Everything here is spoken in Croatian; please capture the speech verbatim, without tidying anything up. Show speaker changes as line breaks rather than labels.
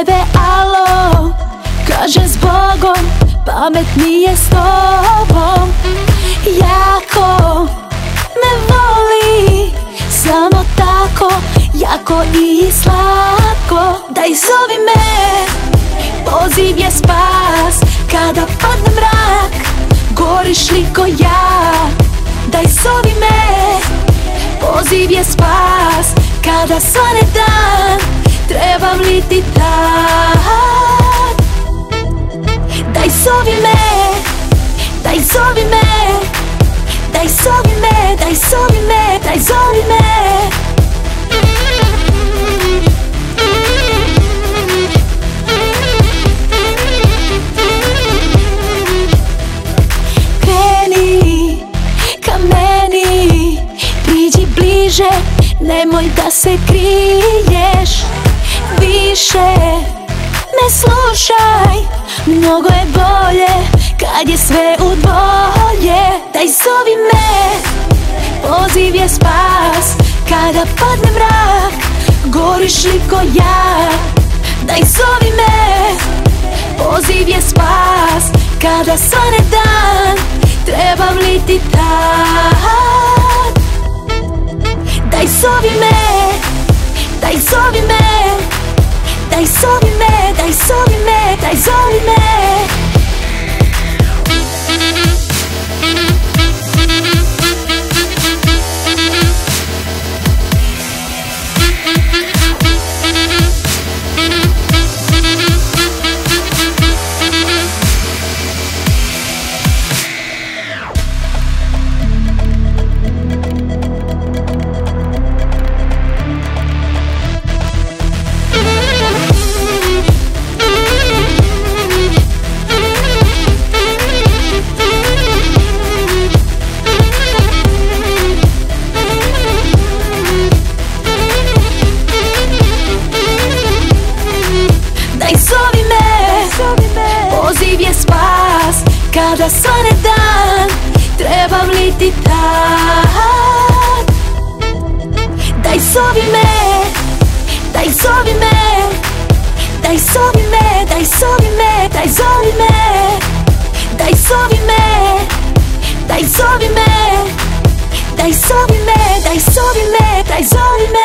tebe alo, kaže zbogom, pametnije s tobom. Jako me voli, samo tako, jako i slatko. Daj zovi me, poziv je spas, kada padne mrak, goriš li ko ja. Daj zovi me, poziv je spas, kada svane dan, trebam li ti tak. Daj zovi me, daj zovi me, daj zovi me, daj zovi me, daj zovi me. Kreni ka meni, priđi bliže, nemoj da se kriješ. Više me slušaj, mnogo je bolje kad je sve u dvoje. Daj zovi me, poziv je spas, kada padne mrak, goriš li ko ja. Daj zovi me, poziv je spas, kada svane dan, trebam li ti tak. Daj zovi me, daj zovi me, daj zovi me, daj zovi me, daj zovi me. Poziv je spas, kada svane dan, trebam li ti tak. Daj zovi me, daj zovi me, daj zovi me, daj zovi me, daj zovi me. Daj zovi me, daj zovi me, daj zovi me, daj zovi me, daj zovi me.